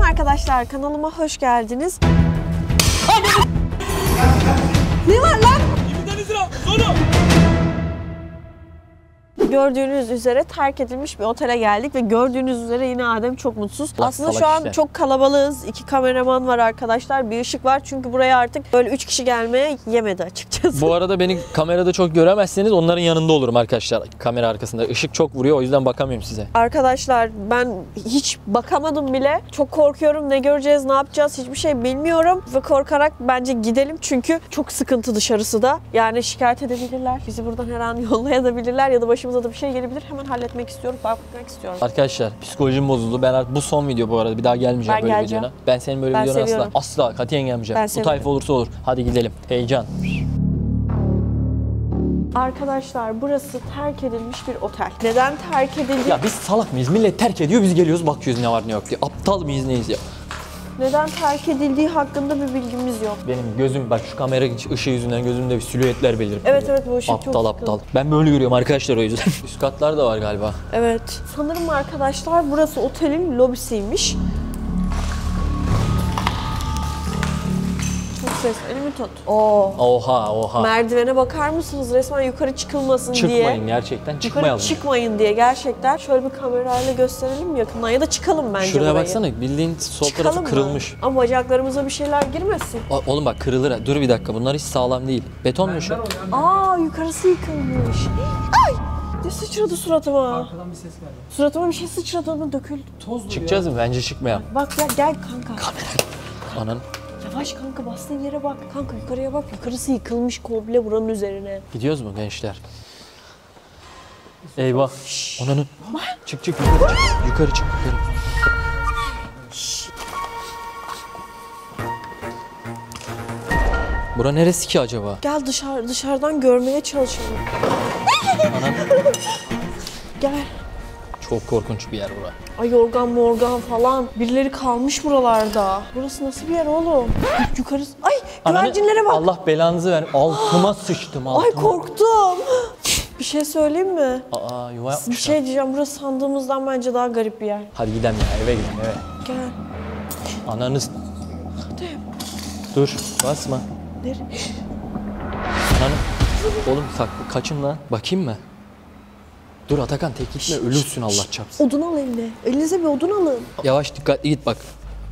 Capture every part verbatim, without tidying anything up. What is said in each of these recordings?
arkadaşlar, kanalıma hoş geldiniz. Ne var lan? Gördüğünüz üzere terk edilmiş bir otele geldik ve gördüğünüz üzere yine Adem çok mutsuz. Allah Aslında şu an işte. Çok kalabalığız. İki kameraman var arkadaşlar. Bir ışık var çünkü buraya artık böyle üç kişi gelmeye yemedi açıkçası. Bu arada beni kamerada çok göremezseniz onların yanında olurum arkadaşlar. Kamera arkasında. Işık çok vuruyor, o yüzden bakamıyorum size. Arkadaşlar ben hiç bakamadım bile. Çok korkuyorum. Ne göreceğiz, ne yapacağız hiçbir şey bilmiyorum. Ve korkarak bence gidelim çünkü çok sıkıntı dışarısı da. Yani şikayet edebilirler. Bizi buradan her an yollayabilirler ya da başımıza da bir şey gelebilir. Hemen halletmek istiyorum. Bakmak istiyorum. Arkadaşlar psikolojim bozuldu. Ben artık bu son video bu arada. Bir daha gelmeyeceğim ben böyle geleceğim. videona. Ben senin böyle ben videona asla asla katiyen gelmeyeceğim. Ben bu tayfa olursa olur. Hadi gidelim. Heyecan. Arkadaşlar burası terk edilmiş bir otel. Neden terk edildi? Ya biz salak mıyız? Millet terk ediyor, biz geliyoruz bakıyoruz ne var ne yok diye. Aptal mıyız neyiz ya? Neden terk edildiği hakkında bir bilgimiz yok. Benim gözüm bak şu kamera ışığı yüzünden gözümde bir silüetler belirip. Evet evet bu ışık aptal, çok aptal aptal. Ben böyle görüyorum arkadaşlar o yüzden. Üst katlar da var galiba. Evet. Sanırım arkadaşlar burası otelin lobisiymiş. Çok ses. Elimi tut. Oo. Oha oha. Merdivene bakar mısınız? Resmen yukarı çıkılmasın Çıkmayın diye. Çıkmayın gerçekten. Çıkmayalım. Yukarı çıkmayın diye gerçekten. Şöyle bir kamerayla gösterelim mi yakından ya da çıkalım bence Şuraya burayı. baksana bildiğin sol çıkalım tarafı kırılmış. Mı? Ama bacaklarımıza bir şeyler girmesin. O, oğlum bak kırılır. Dur bir dakika, bunlar hiç sağlam değil. Beton mu şu? Aa yukarısı yıkılmış. Ay! Ne sıçradı suratıma? Arkadan bir ses geldi. Suratıma bir şey sıçradı mı döküldü. Tozlu Çıkacağız ya. mı? Bence çıkmayalım. Bak ya gel kanka. Kamera. Anan. Yavaş kanka, bastığın yere bak. Kanka yukarıya bak. Yukarısı yıkılmış komple buranın üzerine. Gidiyoruz mu gençler? Eyvah. Ananın. Çık çık yukarı çık. Yukarı çık yukarı. Bura neresi ki acaba? Gel dışarı dışarıdan görmeye çalışalım. Anan. Gel. Çok korkunç bir yer bura. Ay yorgan morgan falan. Birileri kalmış buralarda. Burası nasıl bir yer oğlum? Yukarısı. Ay güvercinlere bak. Allah belanızı ver. Altıma sıçtım altıma. Ay korktum. Bir şey söyleyeyim mi? Aa yuva yapmışlar. Bir şey diyeceğim. Burası sandığımızdan bence daha garip bir yer. Hadi gidelim ya, eve gidelim eve. Gel. Ananız. Hadi. Dur basma. Nereye? Ananı. Oğlum saklı kaçın lan. Bakayım mı? Dur Atakan, tek gitme, ölürsün Allah çarpsın. Odun al eline. Elinize bir odun alın. Yavaş dikkatli git bak.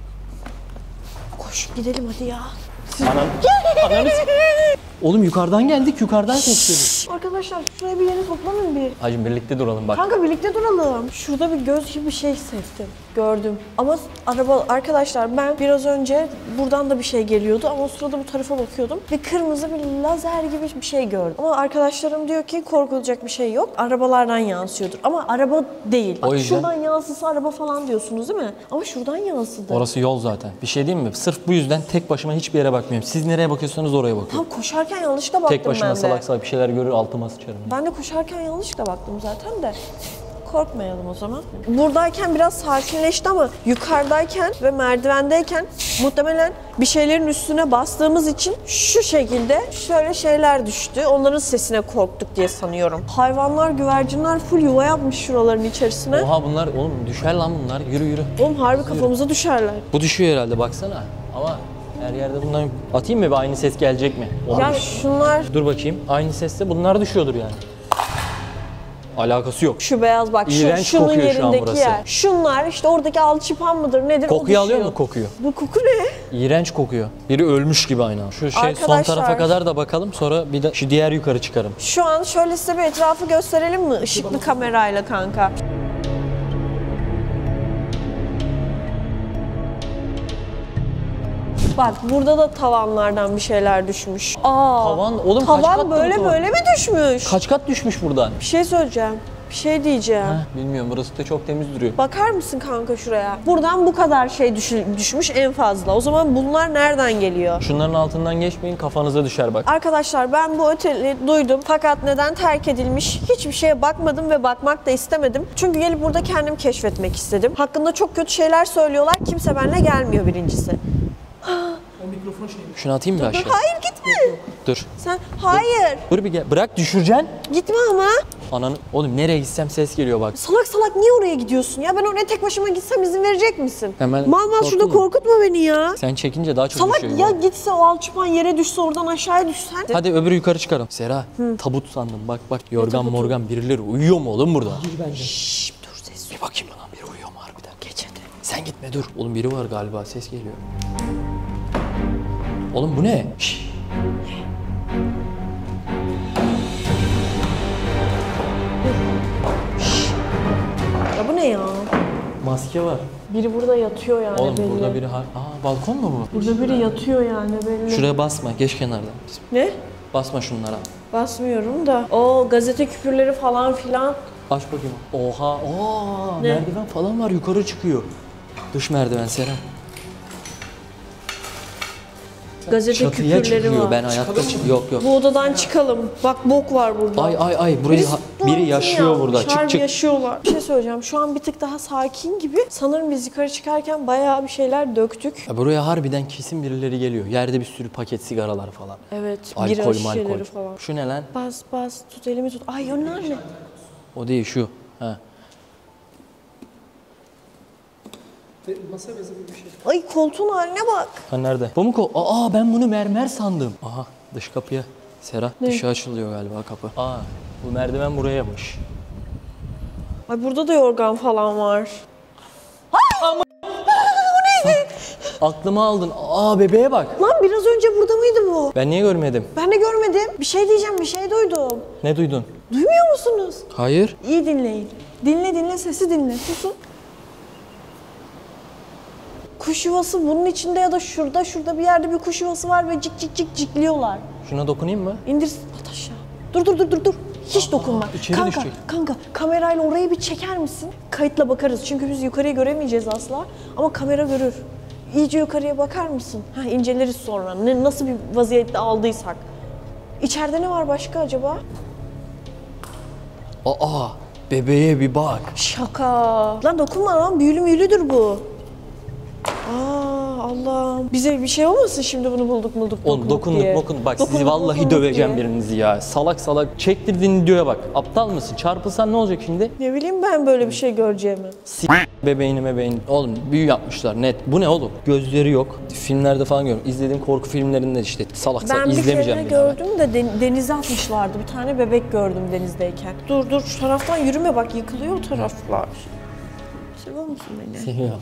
Koş gidelim hadi ya. Anam. Ananı. Oğlum yukarıdan geldik, yukarıdan sesleri. Arkadaşlar şuraya bir yere toplanın bir. Hacım birlikte duralım bak. Kanka birlikte duralım. Şurada bir göz gibi bir şey hissettim. Gördüm. Ama araba arkadaşlar ben biraz önce buradan da bir şey geliyordu ama o sırada bu tarafa bakıyordum ve kırmızı bir lazer gibi bir şey gördüm. Ama arkadaşlarım diyor ki korkulacak bir şey yok. Arabalardan yansıyordur. Ama araba değil. O yüzden... Şuradan yansısa araba falan diyorsunuz değil mi? Ama şuradan yansıdı. Orası yol zaten. Bir şey diyeyim mi? Sırf bu yüzden tek başıma hiçbir yere bakmıyorum. Siz nereye bakıyorsanız oraya bakın. Tam koşarken yanlışlıkla baktım ben de. Tek başıma salak salak bir şeyler görür altıma sıçarım. Ben de koşarken yanlışlıkla baktım zaten de. Korkmayalım o zaman. Buradayken biraz sakinleşti ama yukarıdayken ve merdivendeyken muhtemelen bir şeylerin üstüne bastığımız için şu şekilde şöyle şeyler düştü. Onların sesine korktuk diye sanıyorum. Hayvanlar, güvercinler full yuva yapmış şuraların içerisine. Oha bunlar oğlum düşer lan bunlar. Yürü yürü. Oğlum harbi kafamıza düşerler. Bu düşüyor herhalde baksana. Ama her yerde bundan atayım mı? Bir aynı ses gelecek mi? Oha. Ya şunlar... Dur bakayım. Aynı seste bunlar düşüyordur yani. Alakası yok. Şu beyaz bak, şu, İğrenç şunun kokuyor şu an yerindeki burası. yer. Şunlar işte oradaki alçıpan mıdır nedir Kokuyu o alıyor düşüyor. mu kokuyu? Bu koku ne? İğrenç kokuyor. Biri ölmüş gibi aynen. Şu şey Arkadaşlar, son tarafa kadar da bakalım, sonra bir de şu diğer yukarı çıkarım. Şu an şöyle size bir etrafı gösterelim mi? Işıklı kamerayla kanka. Bak burada da tavanlardan bir şeyler düşmüş. Aa, Tavan oğlum tavan kaç kat böyle böyle mi düşmüş? Kaç kat düşmüş buradan? Bir şey söyleyeceğim. Bir şey diyeceğim. Heh, bilmiyorum, burası da çok temiz duruyor. Bakar mısın kanka şuraya? Buradan bu kadar şey düş düşmüş en fazla. O zaman bunlar nereden geliyor? Şunların altından geçmeyin, kafanıza düşer bak. Arkadaşlar ben bu oteli duydum fakat neden terk edilmiş hiçbir şeye bakmadım ve bakmak da istemedim. Çünkü gelip burada kendim keşfetmek istedim. Hakkında çok kötü şeyler söylüyorlar. Kimse benimle gelmiyor birincisi. O mikrofon şeyi. Şunu atayım mı Dur, aşağı? hayır gitme. Dur. Sen hayır. Dur bir gel. Bırak düşüreceksin. Gitme ama. Ananı. Oğlum nereye gitsem ses geliyor bak. Salak salak niye oraya gidiyorsun ya? Ben oraya tek başıma gitsem izin verecek misin? Hemen mal mal şurada korktun mu? korkutma beni ya. Sen çekince daha çok Salak düşüyor. ya bak. gitse o alçıpan yere düşse oradan aşağıya düşsen. Hadi öbürü yukarı çıkalım. Sera, tabut sandım. Bak bak yorgan morgan birileri uyuyor mu oğlum burada? Şşş dur ses. Bir bakayım lan biri uyuyor mu harbiden? Geç hadi. Sen gitme dur. Oğlum biri var galiba ses geliyor. Oğlum bu ne? Şşş. Ya bu ne ya? Maske var. Biri burada yatıyor yani Oğlum belli. burada biri har... Aa balkon mu bu? Burada biri yatıyor yani belli. Şuraya basma. Geç kenardan. Ne? Basma şunlara. Basmıyorum da. O gazete küpürleri falan filan. Aç bakayım. Oha. Aa, Ne? merdiven falan var yukarı çıkıyor. Dış merdiven Sera. Gazete Çatıya küpürleri çıkıyor. var. Ben hayatta çık. Yok yok. Bu odadan çıkalım. Bak bok var burada. Ay ay ay burayı Birisi ha- tuvaletini biri yaşıyor burada. yapmış, Çık harbi çık. yaşıyorlar. Bir şey söyleyeceğim. Şu an bir tık daha sakin gibi. Sanırım biz yukarı çıkarken bayağı bir şeyler döktük. Ya buraya harbiden kesin birileri geliyor. Yerde bir sürü paket sigaralar falan. Evet. Bira Alkol şişeleri malkol. falan. Şu ne lan? Bas bas tut elimi tut. Ay onlar ne? O değil şu. Ha. Masa bezi gibi bir şey. Ay koltuğun haline bak. Ha nerede? Bu mu ko? Aa ben bunu mermer sandım. Aha dış kapıya. Sera dışı açılıyor galiba kapı. Aa bu merdiven burayaymış. Ay burada da yorgan falan var. Aklıma aldın. Aa bebeğe bak. Lan biraz önce burada mıydı bu? Ben niye görmedim? Ben de görmedim. Bir şey diyeceğim, bir şey duydum. Ne duydun? Duymuyor musunuz? Hayır. İyi dinleyin. Dinle dinle, sesi dinle. Susun. Kuş yuvası bunun içinde ya da şurada, şurada bir yerde bir kuş yuvası var ve cik cik cik cikliyorlar. Şuna dokunayım mı? İndir, at aşağı. Dur dur dur dur dur. Hiç dokunma. içeri kanka, düşecek. kanka kamerayla orayı bir çeker misin? Kayıtla bakarız çünkü biz yukarıyı göremeyeceğiz asla. Ama kamera görür. İyice yukarıya bakar mısın? Ha, inceleriz sonra. Ne, nasıl bir vaziyette aldıysak. İçeride ne var başka acaba? Aa bebeğe bir bak. Şaka. Lan dokunma lan, büyülü müylüdür bu. Aa Allah'ım. Bize bir şey olmasın şimdi bunu bulduk bulduk Oğlum dokunduk diye. dokunduk. Bak sizi Dokunduk, vallahi dokunduk döveceğim diye. birinizi ya. Salak salak çektirdiğin videoya bak. Aptal mısın? Çarpılsan ne olacak şimdi? Ne bileyim ben böyle bir şey göreceğimi. S bebeğini bebeğini. Oğlum büyü yapmışlar net. Bu ne oğlum? Gözleri yok. Filmlerde falan görüyorum. İzlediğim korku filmlerinde işte salak salak Ben bir izlemeyeceğim kere bir daha ben. gördüm de den- denize atmışlardı. Bir tane bebek gördüm denizdeyken. Dur dur şu taraftan yürüme bak, yıkılıyor o taraflar. Seviyor musun beni? Seviyorum.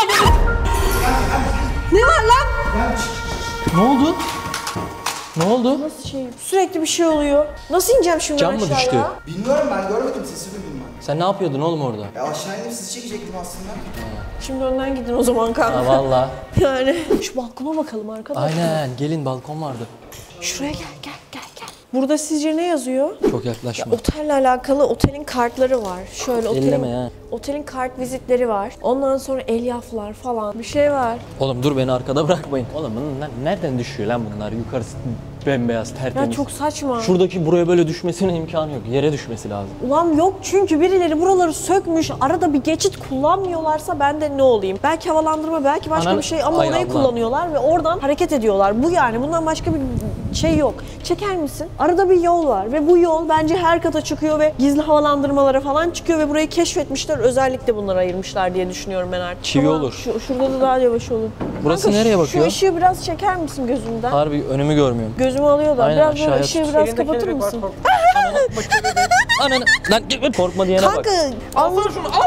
Ne var lan? Ne oldu? Ne oldu? Nasıl şey? Sürekli bir şey oluyor. Nasıl ineceğim şimdi Cam mı aşağıya? düştü? Bilmiyorum, ben görmedim, sesi duydum ben. Sen ne yapıyordun oğlum orada? Ya aşağı inip sizi çekecektim aslında. Şimdi önden gidin o zaman kanka. Ha valla. Yani. Şu balkona bakalım arkadaşlar. Aynen gelin balkon vardı. Şuraya gel gel gel gel. Burada sizce ne yazıyor? Çok yaklaşma. Otelle alakalı otelin kartları var. Şöyle otelin, Elleme ya. otelin kart vizitleri var. Ondan sonra elyaflar falan bir şey var. Oğlum dur beni arkada bırakmayın. Oğlum bunlar nereden düşüyor lan bunlar? Yukarısı bembeyaz tertemiz. Ya çok saçma. Şuradaki buraya böyle düşmesine imkanı yok. Yere düşmesi lazım. Ulan yok çünkü birileri buraları sökmüş. Arada bir geçit kullanmıyorlarsa ben de ne olayım? Belki havalandırma, belki başka Anan- bir şey ama Ay orayı Allah. kullanıyorlar ve oradan hareket ediyorlar. Bu yani bundan başka bir şey yok. Çeker misin? Arada bir yol var ve bu yol bence her kata çıkıyor ve gizli havalandırmalara falan çıkıyor ve burayı keşfetmişler. Özellikle bunları ayırmışlar diye düşünüyorum ben artık. Çivi Ama olur. Şu, şurada da daha yavaş olur. Burası Kanka, nereye bakıyor? Şu ışığı biraz çeker misin gözümden? Harbi önümü görmüyorum. Gözümü alıyor da Aynen, biraz böyle aşağıya ışığı tut. biraz kapatır mısın? Ananı lan korkma diyene bak. Kanka Allah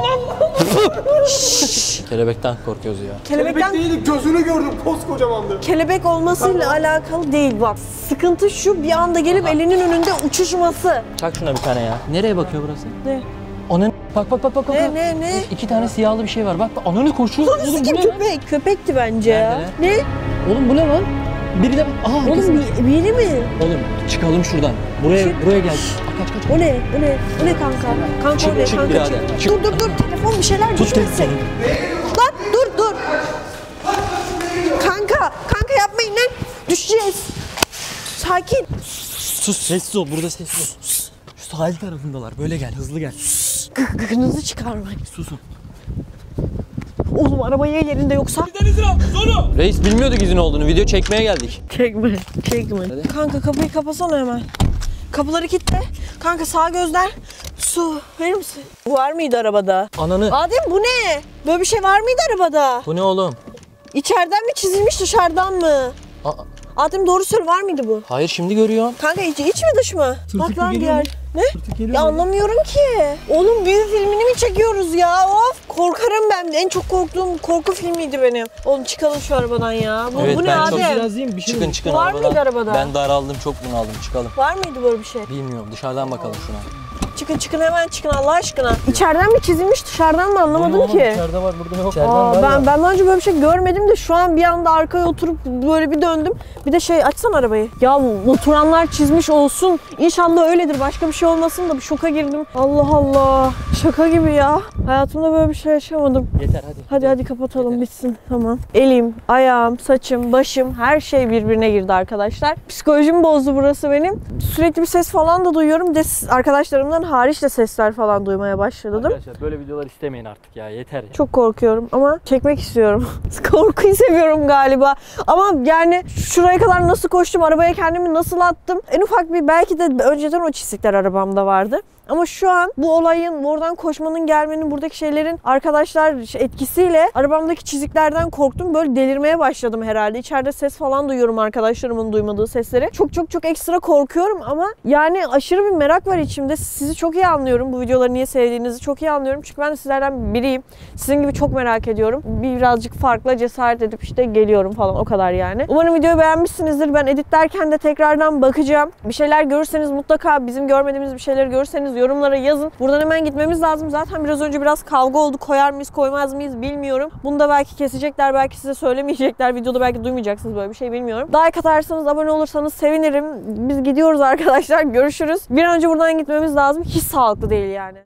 Kelebekten korkuyoruz ya. kelebekten Kelebek değildi, gözünü gördüm, koskocamandı. kelebek olmasıyla alakalı değil bak. Sıkıntı şu, bir anda gelip elinin önünde uçuşması. Çak şuna bir tane ya. Nereye bakıyor burası? Ne? Ananı bak bak bak bak. Ne bak. ne ne? İki tane siyahlı bir şey var. Bak bak ananı koşuyor. Oğlum bu Kim ne lan? köpek? Köpekti bence ya. Ne? Oğlum bu ne lan? Biri de aha Oğlum arkasında. bir, biri mi? Oğlum çıkalım şuradan. Buraya Çık. buraya gel. Aa, kaç kaç. O ne? O ne? O ne kanka? Kanka Çık, o ne? çık Kanka birader, çık. çık. Dur dur dur. Telefon bir şeyler Tut düşmesin. telefonu. Lan dur dur. Kanka, kanka yapmayın lan. Düşeceğiz. Sakin. Sus sessiz ol. Burada sessiz ol. Şu sahil tarafındalar. Böyle gel hızlı gel. Gıkınızı çıkarmayın. Susun. Oğlum arabayı yerinde yoksa. Reis bilmiyorduk izin olduğunu. Video çekmeye geldik. Çekme, çekme. Hadi. Kanka kapıyı kapasana hemen. Kapıları kilitle. Kanka sağ gözden su verir misin? Bu var mıydı arabada? Ananı. Adem bu ne? Böyle bir şey var mıydı arabada? Bu ne oğlum? İçeriden mi çizilmiş dışarıdan mı? Aa, Adem doğru söyle, var mıydı bu? hayır şimdi görüyorum. Kanka iç, iç mi dış mı? Bak lan geliyor diğer. mu? Ne? Tırtık geliyor Ya mu? anlamıyorum ki. Oğlum büyü filmini mi çekiyoruz ya? Of korkarım ben. En çok korktuğum korku filmiydi benim. Oğlum çıkalım şu arabadan ya. Bu, Evet, bu ne ben çok- Adem? Biraz yiyeyim bir şey. Çıkın çıkın Var arabadan. mıydı arabada? Ben daraldım, çok bunaldım. Çıkalım. Var mıydı böyle bir şey? Bilmiyorum, dışarıdan bakalım şuna. Çıkın çıkın hemen çıkın Allah aşkına. İçeriden mi çizilmiş dışarıdan mı anlamadım ki. İçeride var, burada yok. Aa, ben ben daha önce böyle bir şey görmedim de şu an bir anda arkaya oturup böyle bir döndüm. Bir de şey açsana arabayı. Ya oturanlar çizmiş olsun. İnşallah öyledir. Başka bir şey olmasın da bir şoka girdim. Allah Allah. Şaka gibi ya. Hayatımda böyle bir şey yaşamadım. Yeter hadi. Hadi hadi kapatalım Yeter. bitsin. Tamam. Elim, ayağım, saçım, başım her şey birbirine girdi arkadaşlar. Psikolojimi bozdu burası benim. Sürekli bir ses falan da duyuyorum. De arkadaşlarımdan hariç de sesler falan duymaya başladım. Arkadaşlar böyle videolar istemeyin artık ya, yeter ya. Çok korkuyorum ama çekmek istiyorum. Korkuyu seviyorum galiba. Ama yani şuraya kadar nasıl koştum, arabaya kendimi nasıl attım. En ufak bir belki de önceden o çizikler arabamda vardı. Ama şu an bu olayın, oradan koşmanın, gelmenin, buradaki şeylerin arkadaşlar etkisiyle arabamdaki çiziklerden korktum. Böyle delirmeye başladım herhalde. İçeride ses falan duyuyorum, arkadaşlarımın duymadığı sesleri. Çok çok çok ekstra korkuyorum ama yani aşırı bir merak var içimde. Sizi çok iyi anlıyorum. Bu videoları niye sevdiğinizi çok iyi anlıyorum. Çünkü ben de sizlerden biriyim. Sizin gibi çok merak ediyorum. Birazcık farklı cesaret edip işte geliyorum falan, o kadar yani. Umarım videoyu beğenmişsinizdir. Ben editlerken de tekrardan bakacağım. Bir şeyler görürseniz mutlaka, bizim görmediğimiz bir şeyleri görürseniz yorumlara yazın. Buradan hemen gitmemiz lazım. Zaten biraz önce biraz kavga oldu. Koyar mıyız koymaz mıyız bilmiyorum. Bunu da belki kesecekler, belki size söylemeyecekler. Videoda belki duymayacaksınız, böyle bir şey bilmiyorum. Like atarsanız, abone olursanız sevinirim. Biz gidiyoruz arkadaşlar. Görüşürüz. Bir an önce buradan gitmemiz lazım. Hiç sağlıklı değil yani.